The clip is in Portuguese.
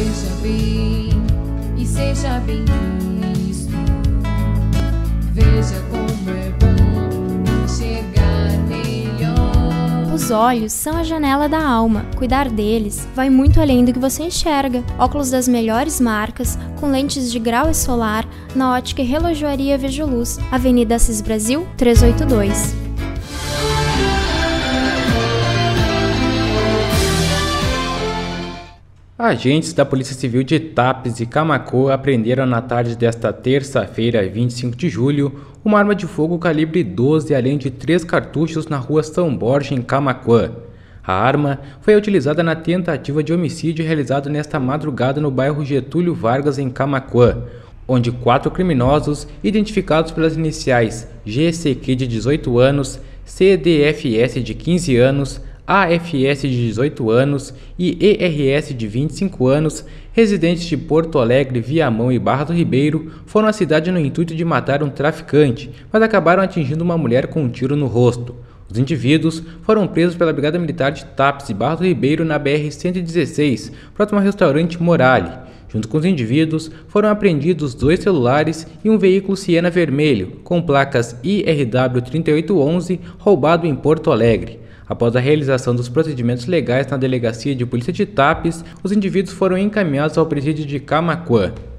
Veja bem e seja bem visto. Veja como é bom enxergar melhor. Os olhos são a janela da alma. Cuidar deles vai muito além do que você enxerga. Óculos das melhores marcas, com lentes de grau e solar, na Ótica e Relojoaria Vejo Luz, Avenida Assis Brasil, 382. Agentes da Polícia Civil de Tapes e Camaquã apreenderam na tarde desta terça-feira, 25 de julho, uma arma de fogo calibre 12, além de 3 cartuchos na rua São Borja, em Camaquã. A arma foi utilizada na tentativa de homicídio realizado nesta madrugada no bairro Getúlio Vargas, em Camaquã, onde 4 criminosos, identificados pelas iniciais GCQ de 18 anos, CDFS de 15 anos, AFS de 18 anos e ERS de 25 anos, residentes de Porto Alegre, Viamão e Barra do Ribeiro, foram à cidade no intuito de matar um traficante, mas acabaram atingindo uma mulher com um tiro no rosto. Os indivíduos foram presos pela Brigada Militar de Tapes e Barra do Ribeiro na BR-116, próximo ao restaurante Morale. Junto com os indivíduos, foram apreendidos 2 celulares e um veículo Siena vermelho, com placas IRW 3811, roubado em Porto Alegre. Após a realização dos procedimentos legais na Delegacia de Polícia de Tapes, os indivíduos foram encaminhados ao presídio de Camaquã.